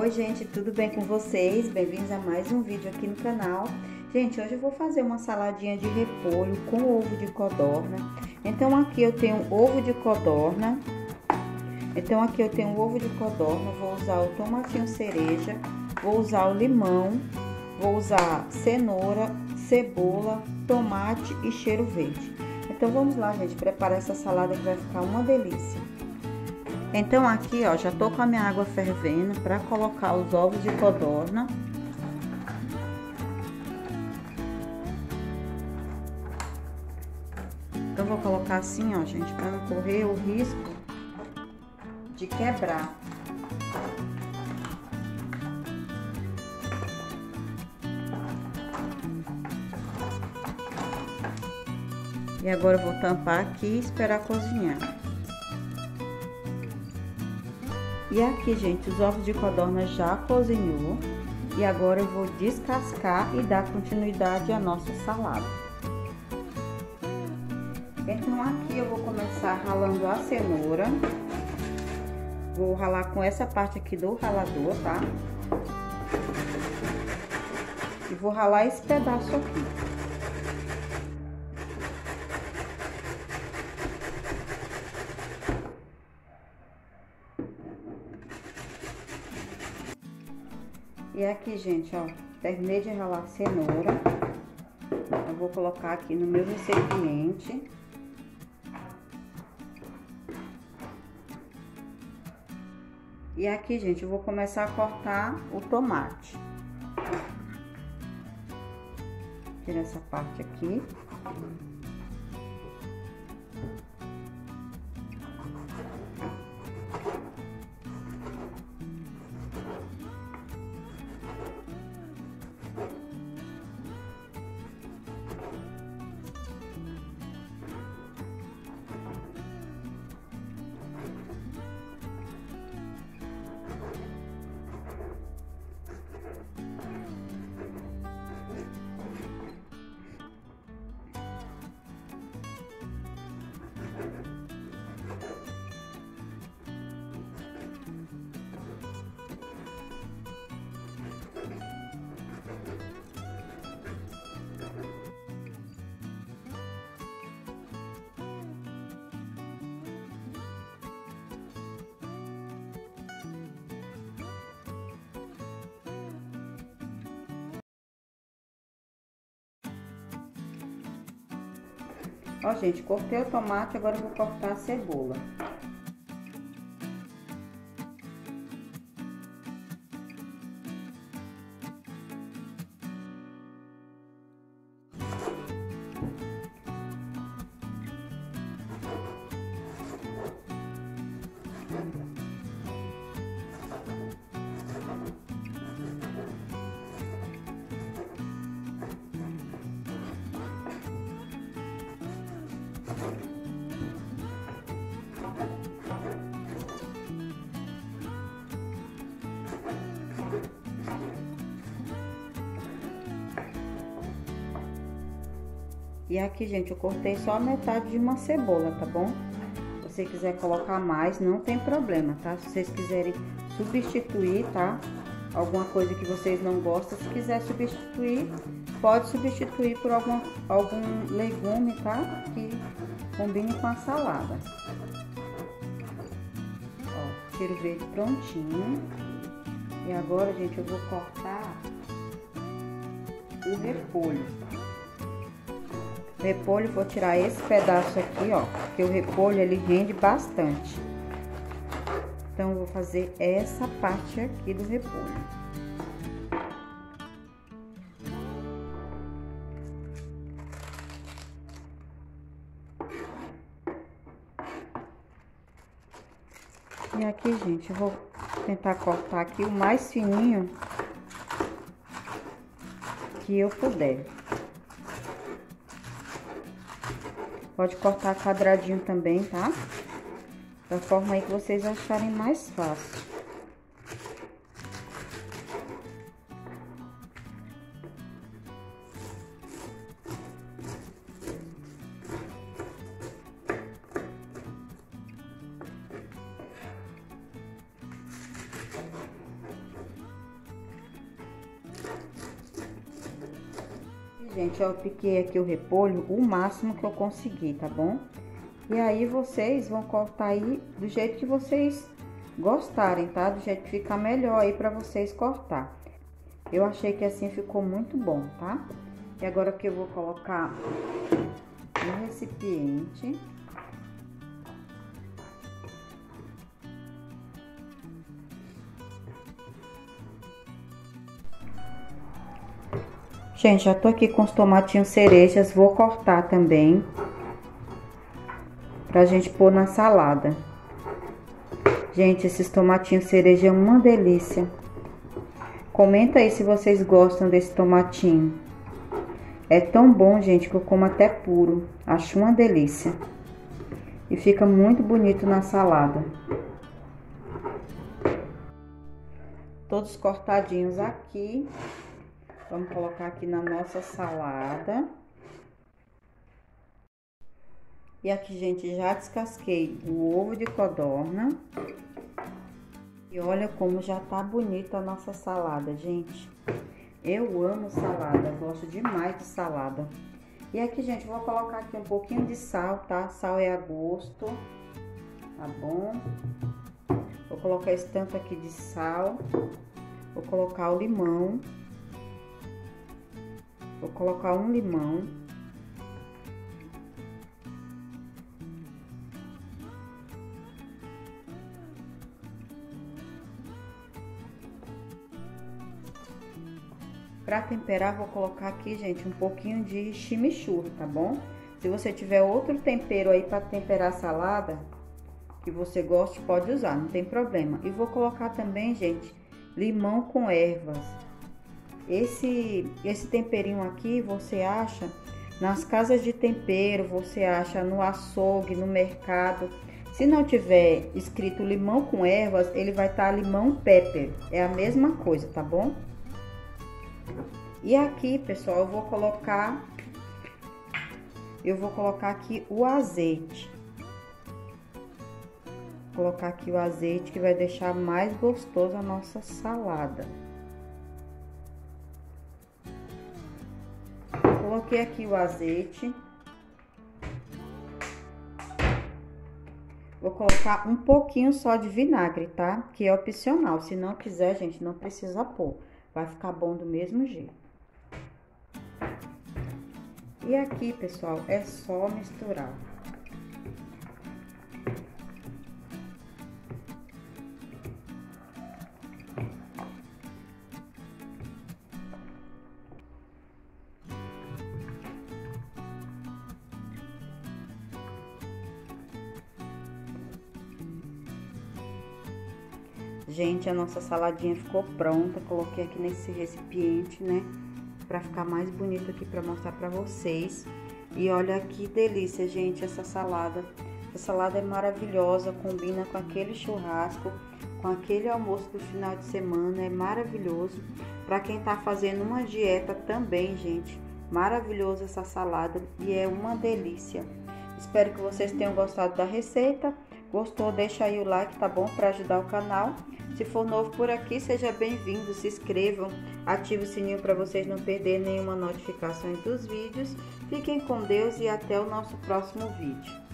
Oi gente, tudo bem com vocês? Bem-vindos a mais um vídeo aqui no canal. Gente, hoje eu vou fazer uma saladinha de repolho com ovo de codorna. Então aqui eu tenho ovo de codorna. Vou usar o tomatinho cereja, vou usar o limão, vou usar cenoura, cebola, tomate e cheiro verde. Então vamos lá, gente, preparar essa salada que vai ficar uma delícia. Então aqui, ó, já tô com a minha água fervendo para colocar os ovos de codorna. Então vou colocar assim, ó, gente, para não correr o risco de quebrar. E agora eu vou tampar aqui e esperar cozinhar. E aqui, gente, os ovos de codorna já cozinhou. E agora eu vou descascar e dar continuidade à nossa salada. Então aqui eu vou começar ralando a cenoura. Vou ralar com essa parte aqui do ralador, tá? E vou ralar esse pedaço aqui. E aqui, gente, ó, terminei de ralar a cenoura. Eu vou colocar aqui no meu recipiente. E aqui, gente, eu vou começar a cortar o tomate. Tira essa parte aqui. Ó, gente, cortei o tomate, agora eu vou cortar a cebola. E aqui, gente, eu cortei só a metade de uma cebola, tá bom? Se você quiser colocar mais, não tem problema, tá? Se vocês quiserem substituir, tá? Alguma coisa que vocês não gostam, se quiser substituir, pode substituir por algum legume, tá? Que combine com a salada. Ó, cheiro verde prontinho. E agora, gente, eu vou cortar o repolho. Repolho, vou tirar esse pedaço aqui, ó, porque o repolho ele rende bastante. Então eu vou fazer essa parte aqui do repolho. E aqui, gente, eu vou tentar cortar aqui o mais fininho que eu puder. Pode cortar quadradinho também, tá? Da forma aí que vocês acharem mais fácil. Gente, eu piquei aqui o repolho o máximo que eu consegui, tá bom? E aí vocês vão cortar aí do jeito que vocês gostarem, tá? Do jeito que ficar melhor aí pra vocês cortar. Eu achei que assim ficou muito bom, tá? E agora que eu vou colocar no recipiente. Gente, já tô aqui com os tomatinhos cerejas, vou cortar também pra gente pôr na salada. Gente, esses tomatinhos cereja é uma delícia. Comenta aí se vocês gostam desse tomatinho. É tão bom, gente, que eu como até puro. Acho uma delícia. E fica muito bonito na salada. Todos cortadinhos aqui. Vamos colocar aqui na nossa salada. E aqui, gente, já descasquei o ovo de codorna. E olha como já tá bonita a nossa salada, gente. Eu amo salada, gosto demais de salada. E aqui, gente, vou colocar aqui um pouquinho de sal, tá? Sal é a gosto, tá bom? Vou colocar esse tanto aqui de sal. Vou colocar o limão. Vou colocar um limão. Para temperar, vou colocar aqui, gente, um pouquinho de chimichurri, tá bom? Se você tiver outro tempero aí para temperar a salada, que você goste, pode usar, não tem problema. E vou colocar também, gente, limão com ervas. Esse temperinho aqui você acha nas casas de tempero, você acha no açougue, no mercado. Se não tiver escrito limão com ervas, ele vai estar limão pepper. É a mesma coisa, tá bom? E aqui, pessoal, eu vou colocar aqui o azeite. Vou colocar aqui o azeite que vai deixar mais gostoso a nossa salada. Coloquei aqui o azeite. Vou colocar um pouquinho só de vinagre, tá? Que é opcional. Se não quiser, gente, não precisa pôr. Vai ficar bom do mesmo jeito. E aqui, pessoal, é só misturar. Gente, a nossa saladinha ficou pronta. Coloquei aqui nesse recipiente, né? Pra ficar mais bonito aqui pra mostrar pra vocês. E olha que delícia, gente, essa salada. Essa salada é maravilhosa, combina com aquele churrasco, com aquele almoço do final de semana. É maravilhoso. Pra quem tá fazendo uma dieta também, gente. Maravilhoso essa salada e é uma delícia. Espero que vocês tenham gostado da receita. Gostou? Deixa aí o like, tá bom? Pra ajudar o canal. Se for novo por aqui, seja bem-vindo, se inscrevam, ative o sininho para vocês não perderem nenhuma notificação dos vídeos. Fiquem com Deus e até o nosso próximo vídeo.